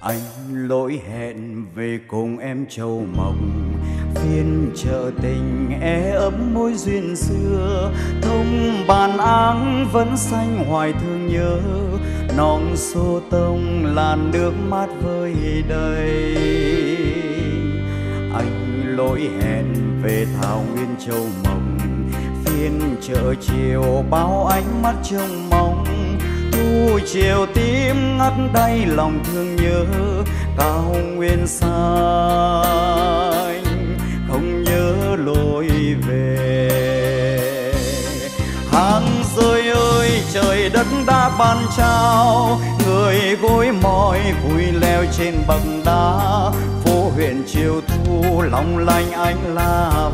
Anh lỗi hẹn về cùng em châu mộng, phiên chợ tình ấm mối duyên xưa. Thông bàn áng vẫn xanh hoài thương nhớ, non xô tông làn nước mắt vơi đầy. Anh lỗi hẹn về thảo nguyên châu mộng, phiên chợ chiều bao ánh mắt trông mong. Thu chiều tím ngắt đáy lòng thương nhớ, cao nguyên xanh không nhớ lối về. Hàng rơi ơi trời đất đã ban trao, người gối mỏi vui leo trên bậc đá. Phố huyện chiều thu long lanh ánh la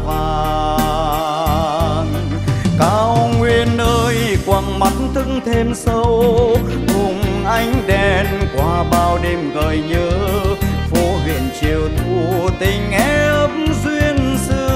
vàng. Cao nguyên ơi quầng mắt thức thêm sâu, cùng ánh đèn qua bao đêm gợi nhớ. Phố huyện chiều thu tình ép duyên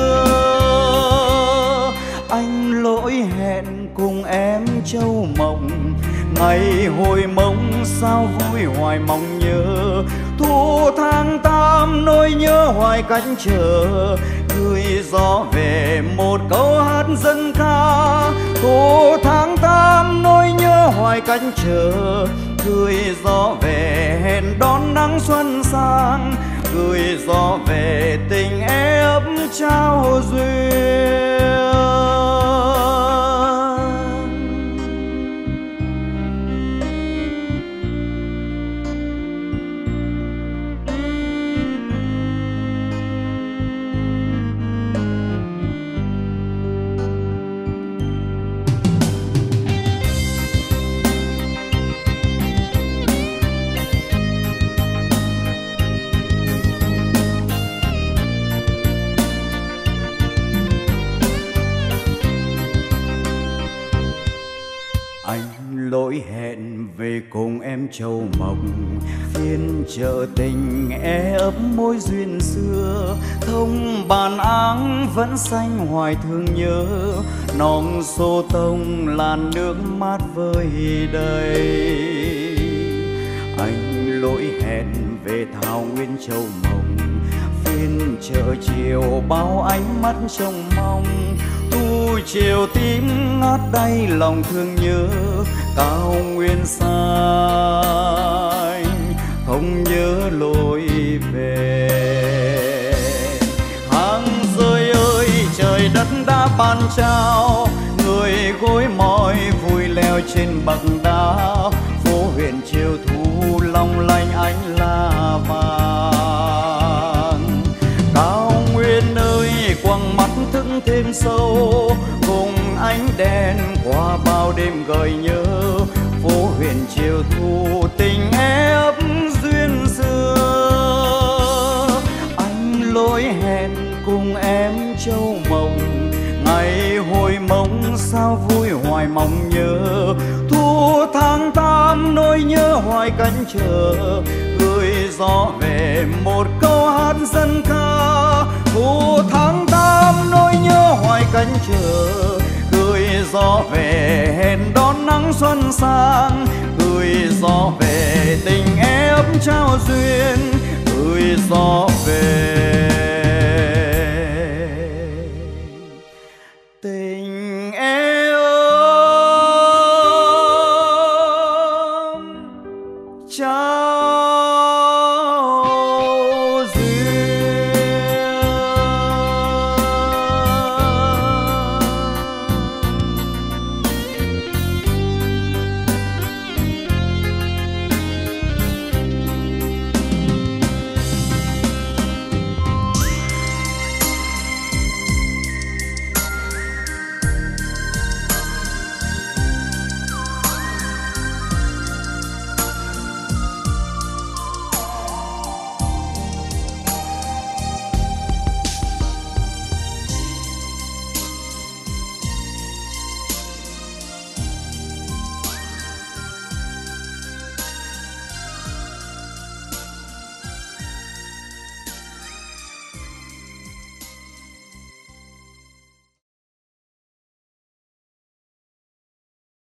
xưa. Anh lỗi hẹn cùng em châu mộng, ngày hồi mong sao vui hoài mong nhớ. Thu tháng tám nỗi nhớ hoài cánh chờ, gửi gió về một câu hát dân ca. Thu tháng tám nỗi nhớ hoài cánh chờ, gửi gió về hẹn đón nắng xuân sang. Gửi gió về tình ép trao duyên. Anh lỗi hẹn về cùng em châu mộng, phiên chợ tình ấp mối duyên xưa. Thông bàn áng vẫn xanh hoài thương nhớ, non xô tông làn nước mắt vơi đầy. Anh lỗi hẹn về thảo nguyên châu mộng, phiên chợ chiều bao ánh mắt trông mong. Thu chiều tím ngát đáy lòng thương nhớ, cao nguyên xanh không nhớ lối về. Hàng rơi ơi trời đất đã ban trao, người gối mỏi vui leo trên bậc đá. Phố huyện chiều thu long lanh ánh la vàng. Cao nguyên ơi quầng mắt thức thêm sâu, cùng ánh đèn qua bao đêm gợi nhớ. Phố huyện chiều thu tình ép duyên xưa. Anh lỗi hẹn cùng em châu mộng, ngày hồi mong sao vui hoài mong nhớ. Thu tháng tám nỗi nhớ hoài cánh chờ, gửi gió về một câu hát dân ca. Thu tháng tám nỗi nhớ hoài cánh chờ, gửi gió về hẹn đón nắng xuân sang. Gửi gió về tình ép trao duyên, gửi gió về